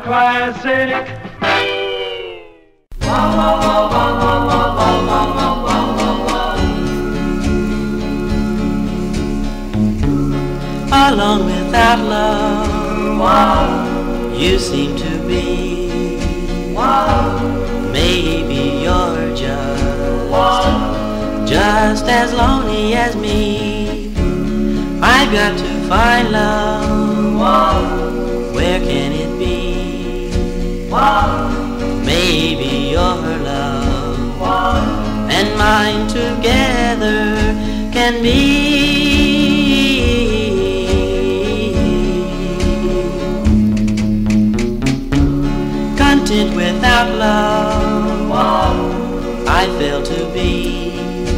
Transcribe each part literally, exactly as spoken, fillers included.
classic. Alone without love, you seem to be. Maybe you're just, just as lonely as me. I've got to find love. Where can it be? Maybe your love and mine together can be. Content without love, I fail to be.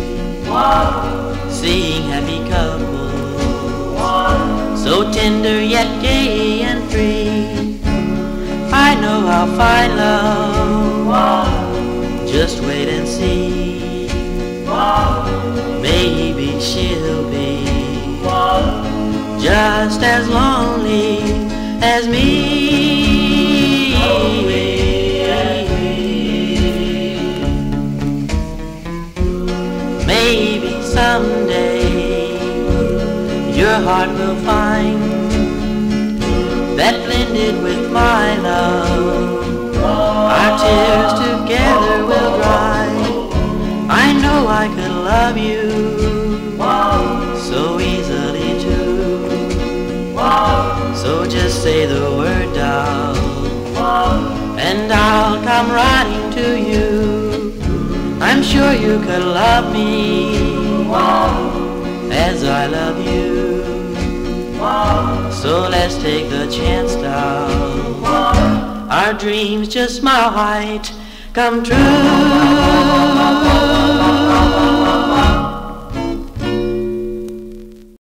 Seeing happy couples, so tender yet gay and free. I know I'll find love, just wait and see. Maybe she'll be just as lonely as me. Maybe someday your heart will find that blended with my love, our tears together will dry. I know I could love you so easily too. So just say the word, doll, and I'll come running to you. I'm sure you could love me as I love you. So let's take the chance, doll. Our dreams just might come true.